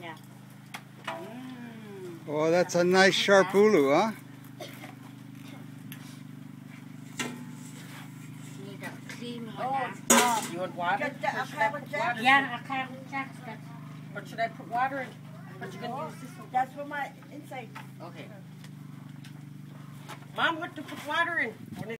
Yeah. Oh, that's a nice sharp ulu, huh? Need a cream one. You want water? Yeah, I can't jack that. Or should I put water in? But you're gonna use this one. That's for my inside. Okay. Mom, what to put water in?